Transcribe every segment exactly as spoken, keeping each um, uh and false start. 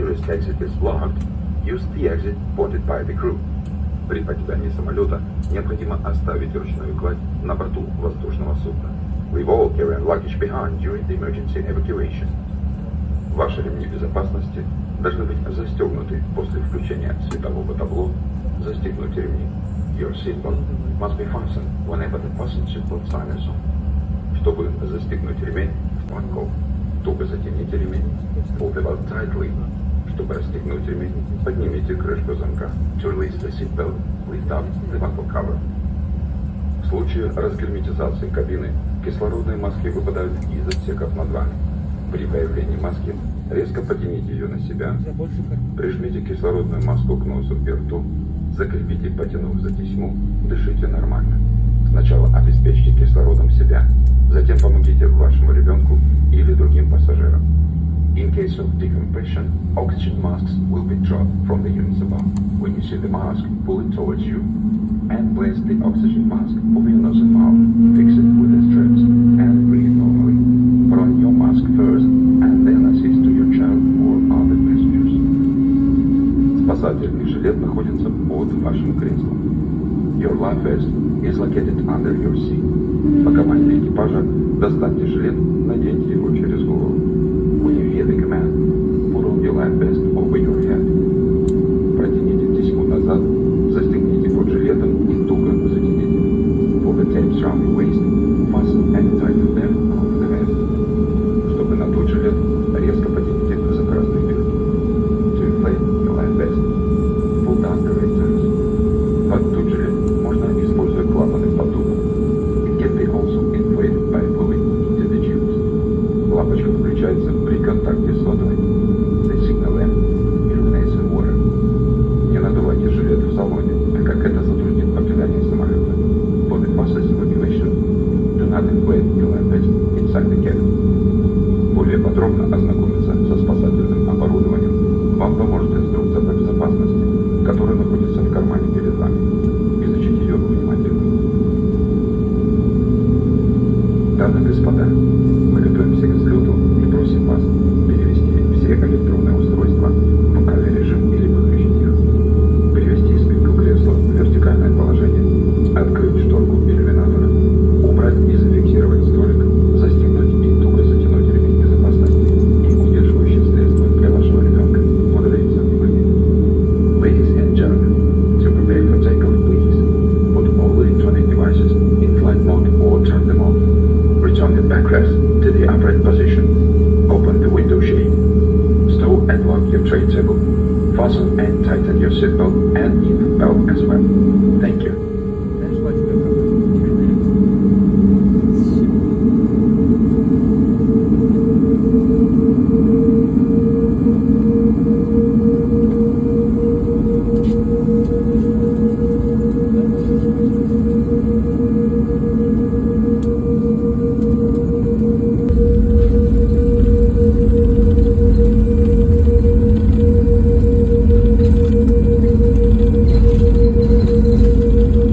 nearest exit is blocked, use the exit pointed by the crew. При покидании самолета необходимо оставить ручную кладь на борту воздушного судна. Leave all carry-on luggage behind during the emergency evacuation. Ваши ремни безопасности должны быть застегнуты после включения светового табло. Застегнуте ремни. Your seatbelt must be fastened whenever the fasten seatbelt sign is on. Чтобы застегнуть ремень, станков, туго затяните ремень. Pull the belt tightly. Чтобы расстегнуть ремень, поднимите крышку замка. To release the seatbelt, lift up the buckle cover. В случае разгерметизации кабины кислородные маски выпадают из отсеков над вами. При появлении маски резко потяните ее на себя. Прижмите кислородную маску к носу и рту. Закрепите, потянув за тесьму. Дышите нормально. Сначала обеспечьте кислородом себя. Затем помогите вашему ребенку или другим пассажирам. In case of decompression, oxygen masks will be dropped from the units above. When you see the mask, pull it towards you and place the oxygen mask over your nose and mouth. Fix it with the straps and breathe normally. Put on your mask first and then assist to your child or other passengers. Спасательный жилет находится под вашим креслом. Your life vest is located under your seat. По команде экипажа достаньте жилет, наденьте его через голову. When you hear the command, put on your life vest over your head. Протяните тесьму назад, застегните под жилетом и туго затяните. Pull the tapes around your waist, fasten and tighten them over the vest. Чтобы надуть жилет, резко потяните за красный верх. To inflate your life vest, pull down the red tabs. Поддуть жилет можно, используя клапаны в поддуву. It can be also inflated by pulling into the tubes. Лампочка включается при контакте с водой. The signal lamp illuminates the water. Не надувайте жилет в салоне, так как это затруднит покидание самолета. For the fastest evacuation, do not inflate your life vest inside the cabin. Более подробно ознакомиться со спасательным оборудованием вам поможет инструкция по безопасности, которая находится в кармане перед вами. Изучите ее внимательно. Дамы и господа, мы готовимся к взлету и просим вас перевести все электронные устройства в авиарежим или выключить их. Перевести спинку кресла в вертикальное положение, открыть шторку иллюминатора, убрать и зафиксировать столик, застегнуть и туго затянуть ремень безопасности и удерживающие средства для вашего ребенка. Благодарим за внимание. Ladies and gentlemen, to prepare for takeoff, please put all electronic devices in flight mode or turn them off. Return the backrest to the upright position. Open the window shade. Stow and lock your tray table. Fasten and tighten your seatbelt and infant belt as well. Thank you. Thank you.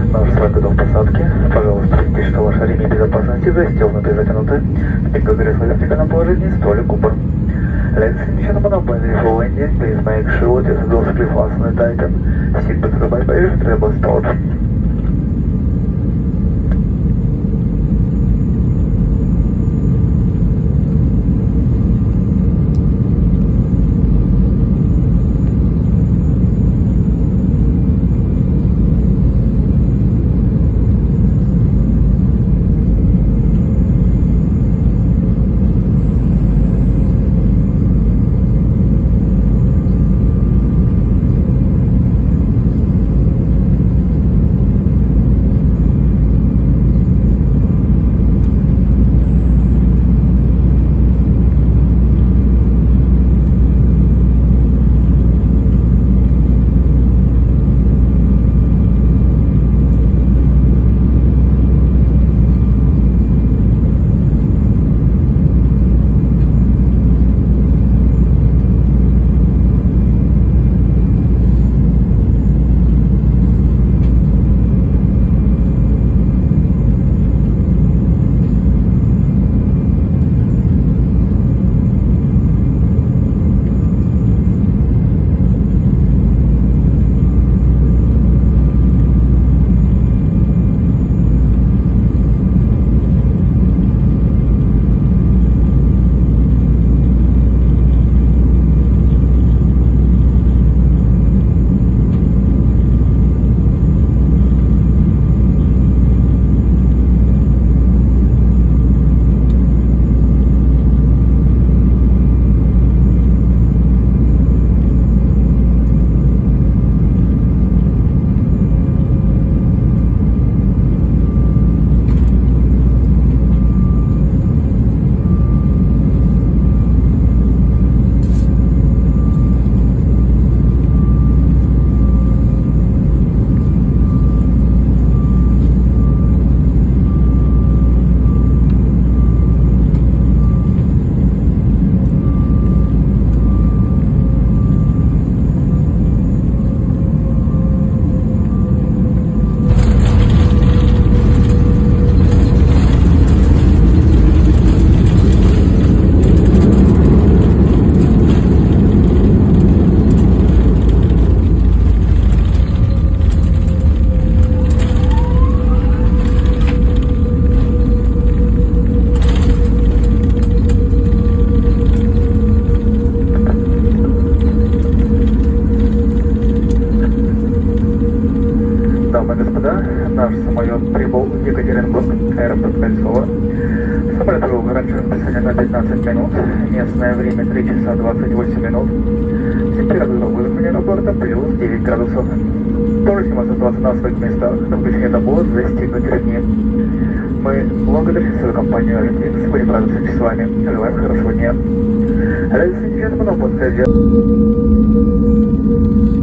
Наш флаг готов к посадке. Пожалуйста, следите, что ваши ремни безопасности застегнуты и затянуты. Because there is vertical положение, столик упор. Ladies and gentlemen, by the full landing, please make sure that the doors are fastened and tightened. Seatbelts are by position, travel start. Наш самолет прибыл в Екатеринбург, аэропорт Кольцово. Самолет был раньше расписания на пятнадцать минут, местное время три часа двадцать восемь минут. Температура воздуха аэропорта плюс девять градусов. Просим оставаться на своих местах, до включения до босс застигнуть ремни. Мы благодарим свою компанию Airflix, были рады с вами. Желаем хорошего дня. Ladies and gentlemen,